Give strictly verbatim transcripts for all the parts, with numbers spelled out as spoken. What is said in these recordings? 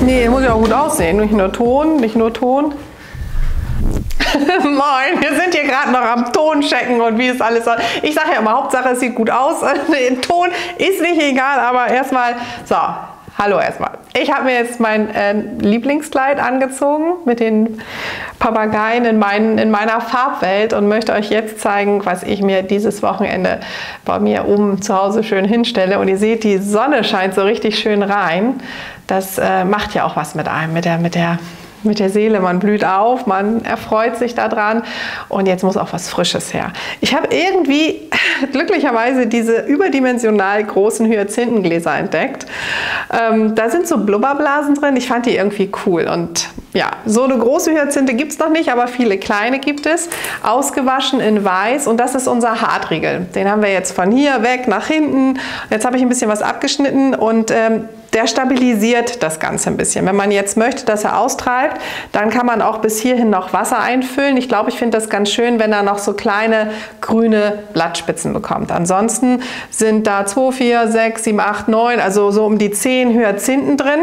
Nee, muss ja auch gut aussehen. Nicht nur Ton, nicht nur Ton. Moin, wir sind hier gerade noch am Ton checken und wie es alles soll. Ich sage ja immer, Hauptsache es sieht gut aus. Der Ton ist nicht egal, aber erstmal, so, hallo erstmal. Ich habe mir jetzt mein äh, Lieblingskleid angezogen mit den Papageien in, mein, in meiner Farbwelt und möchte euch jetzt zeigen, was ich mir dieses Wochenende bei mir oben zu Hause schön hinstelle. Und ihr seht, die Sonne scheint so richtig schön rein. Das äh, macht ja auch was mit einem, mit der, mit der mit der Seele, man blüht auf, man erfreut sich daran und jetzt muss auch was Frisches her. Ich habe irgendwie glücklicherweise diese überdimensional großen Hyazinthengläser entdeckt. Ähm, da sind so Blubberblasen drin, ich fand die irgendwie cool und ja, so eine große Hyazinthe gibt es noch nicht, aber viele kleine gibt es, ausgewaschen in weiß und das ist unser Hartriegel. Den haben wir jetzt von hier weg nach hinten, jetzt habe ich ein bisschen was abgeschnitten und ähm, der stabilisiert das Ganze ein bisschen. Wenn man jetzt möchte, dass er austreibt, dann kann man auch bis hierhin noch Wasser einfüllen. Ich glaube, ich finde das ganz schön, wenn er noch so kleine grüne Blattspitzen bekommt. Ansonsten sind da zwei, vier, sechs, sieben, acht, neun, also so um die zehn Hyazinthen drin.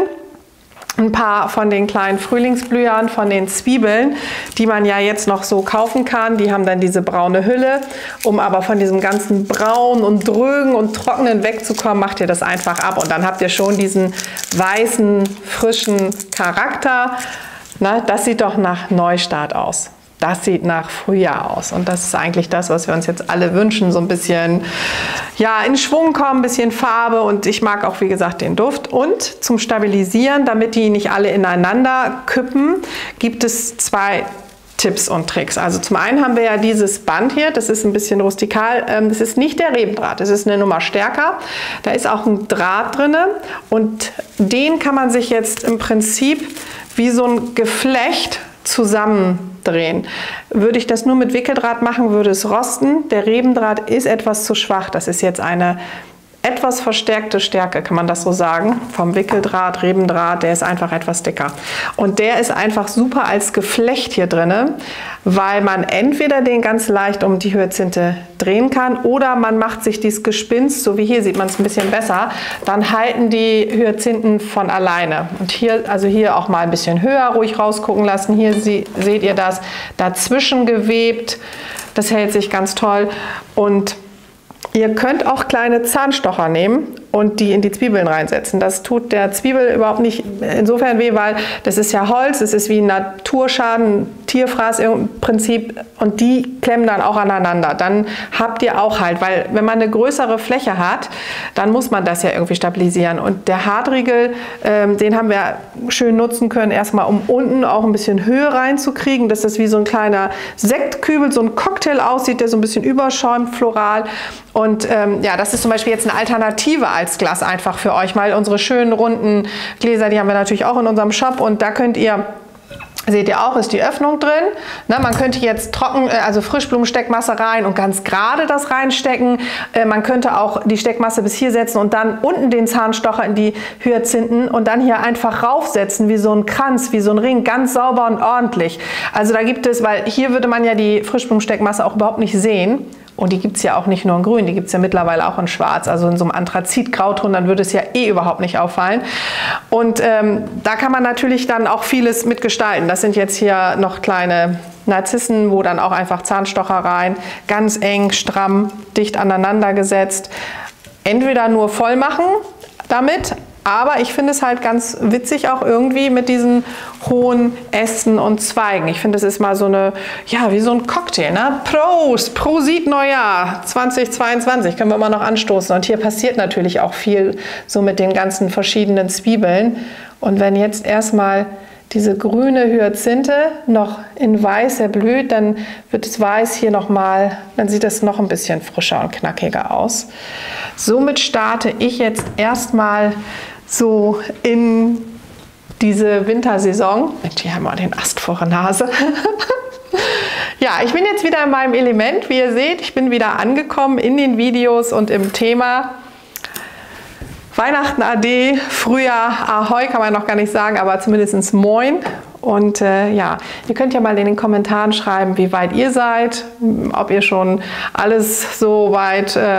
Ein paar von den kleinen Frühlingsblühern, von den Zwiebeln, die man ja jetzt noch so kaufen kann. Die haben dann diese braune Hülle. Um aber von diesem ganzen Braun und Drögen und Trockenen wegzukommen, macht ihr das einfach ab. Und dann habt ihr schon diesen weißen, frischen Charakter. Na, das sieht doch nach Neustart aus. Das sieht nach Frühjahr aus und das ist eigentlich das, was wir uns jetzt alle wünschen, so ein bisschen ja, in Schwung kommen, ein bisschen Farbe und ich mag auch, wie gesagt, den Duft. Und zum Stabilisieren, damit die nicht alle ineinander küppen, gibt es zwei Tipps und Tricks. Also zum einen haben wir ja dieses Band hier, das ist ein bisschen rustikal, das ist nicht der Rebendraht, das ist eine Nummer stärker. Da ist auch ein Draht drin und den kann man sich jetzt im Prinzip wie so ein Geflecht zusammendrehen. Würde ich das nur mit Wickeldraht machen, würde es rosten. Der Rebendraht ist etwas zu schwach. Das ist jetzt eine etwas verstärkte Stärke, kann man das so sagen, vom Wickeldraht, Rebendraht, der ist einfach etwas dicker. Und der ist einfach super als Geflecht hier drin, weil man entweder den ganz leicht um die Hyazinthe drehen kann oder man macht sich dieses Gespinst, so wie hier sieht man es ein bisschen besser, dann halten die Hyazinthen von alleine. Und hier, also hier auch mal ein bisschen höher ruhig rausgucken lassen, hier sie, seht ihr das, dazwischen gewebt, das hält sich ganz toll und ihr könnt auch kleine Zahnstocher nehmen und die in die Zwiebeln reinsetzen. Das tut der Zwiebel überhaupt nicht insofern weh, weil das ist ja Holz, es ist wie ein Naturschaden, Tierfraß im Prinzip und die klemmen dann auch aneinander. Dann habt ihr auch halt, weil wenn man eine größere Fläche hat, dann muss man das ja irgendwie stabilisieren. Und der Hartriegel, ähm, den haben wir schön nutzen können, erstmal um unten auch ein bisschen Höhe reinzukriegen, dass das wie so ein kleiner Sektkübel, so ein Cocktail aussieht, der so ein bisschen überschäumt, floral. Und ähm, ja, das ist zum Beispiel jetzt eine Alternative als Glas einfach für euch. Mal unsere schönen runden Gläser, die haben wir natürlich auch in unserem Shop und da könnt ihr, seht ihr auch, ist die Öffnung drin. Na, man könnte jetzt trocken, also Frischblumensteckmasse rein und ganz gerade das reinstecken. Äh, man könnte auch die Steckmasse bis hier setzen und dann unten den Zahnstocher in die Hyazinthen und dann hier einfach raufsetzen, wie so ein Kranz, wie so ein Ring, ganz sauber und ordentlich. Also da gibt es, weil hier würde man ja die Frischblumensteckmasse auch überhaupt nicht sehen. Und die gibt es ja auch nicht nur in grün, die gibt es ja mittlerweile auch in schwarz, also in so einem Anthrazit-Grauton, dann würde es ja eh überhaupt nicht auffallen. Und ähm, da kann man natürlich dann auch vieles mitgestalten. Das sind jetzt hier noch kleine Narzissen, wo dann auch einfach Zahnstocher rein, ganz eng, stramm, dicht aneinander gesetzt. Entweder nur voll machen damit, aber ich finde es halt ganz witzig auch irgendwie mit diesen hohen Ästen und Zweigen. Ich finde, es ist mal so eine, ja, wie so ein Cocktail, ne? Prost, Prosit Neujahr zweitausendzweiundzwanzig, können wir immer noch anstoßen. Und hier passiert natürlich auch viel so mit den ganzen verschiedenen Zwiebeln. Und wenn jetzt erstmal diese grüne Hyazinthe noch in weiß erblüht, dann wird das Weiß hier nochmal, dann sieht das noch ein bisschen frischer und knackiger aus. Somit starte ich jetzt erstmal so in diese Wintersaison. Hier haben wir den Ast vor der Nase. Ja, ich bin jetzt wieder in meinem Element. Wie ihr seht, ich bin wieder angekommen in den Videos und im Thema. Weihnachten Ade, Frühjahr Ahoi kann man noch gar nicht sagen, aber zumindest Moin. Und äh, ja, ihr könnt ja mal in den Kommentaren schreiben, wie weit ihr seid, ob ihr schon alles so weit äh,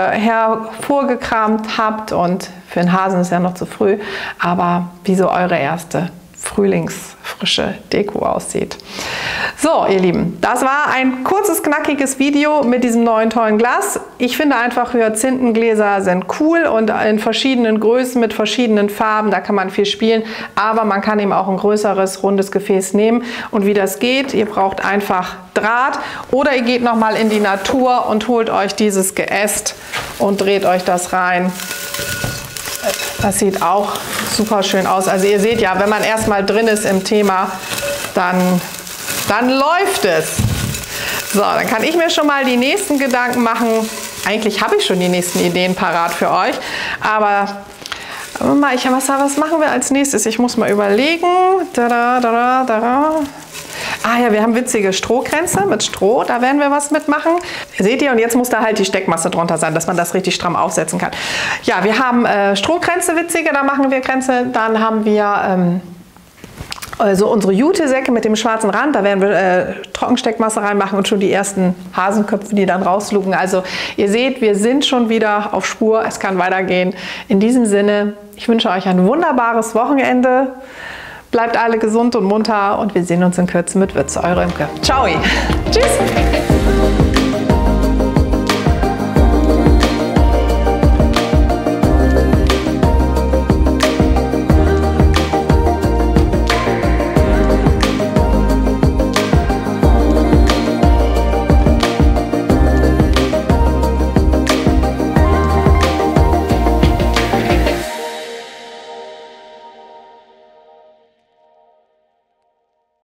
hervorgekramt habt. Und für den Hasen ist ja noch zu früh, aber wie so eure erste frühlingsfrische Deko aussieht. So, ihr Lieben, das war ein kurzes, knackiges Video mit diesem neuen tollen Glas. Ich finde einfach, Hyazinthengläser sind cool und in verschiedenen Größen mit verschiedenen Farben, da kann man viel spielen, aber man kann eben auch ein größeres, rundes Gefäß nehmen. Und wie das geht, ihr braucht einfach Draht oder ihr geht nochmal in die Natur und holt euch dieses Geäst und dreht euch das rein. Das sieht auch super schön aus. Also ihr seht ja, wenn man erstmal drin ist im Thema, dann, dann läuft es. So, dann kann ich mir schon mal die nächsten Gedanken machen. Eigentlich habe ich schon die nächsten Ideen parat für euch. Aber mal, ich, was, was machen wir als nächstes? Ich muss mal überlegen. Da, da, da, da. Ah ja, wir haben witzige Strohkränze mit Stroh, da werden wir was mitmachen. Seht ihr, und jetzt muss da halt die Steckmasse drunter sein, dass man das richtig stramm aufsetzen kann. Ja, wir haben äh, Strohkränze, witzige, da machen wir Kränze. Dann haben wir ähm, also unsere Jutesäcke mit dem schwarzen Rand, da werden wir äh, Trockensteckmasse reinmachen und schon die ersten Hasenköpfe, die dann rauslugen. Also ihr seht, wir sind schon wieder auf Spur, es kann weitergehen. In diesem Sinne, ich wünsche euch ein wunderbares Wochenende. Bleibt alle gesund und munter und wir sehen uns in Kürze mit Würze. Eure Imke. Ciao. Tschüss.